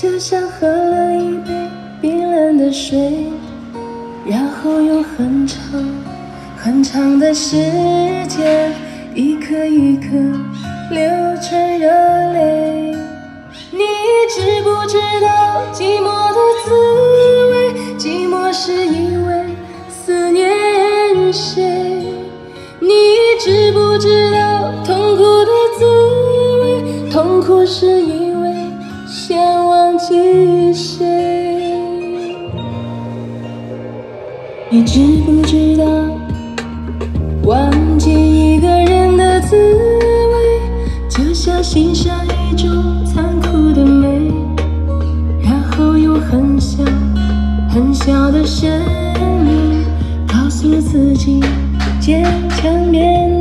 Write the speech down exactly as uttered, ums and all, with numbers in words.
就像喝了一杯冰冷的水，然后有很长很长的时间，一颗一颗流成热泪。你知不知道寂寞的滋味？寂寞是因为思念谁？你知不知道痛苦的滋味？痛苦是因为想忘记谁？你知不知道忘记一个人的滋味，就像欣赏一种残酷的美，然后用很小很小的声音告诉自己坚强面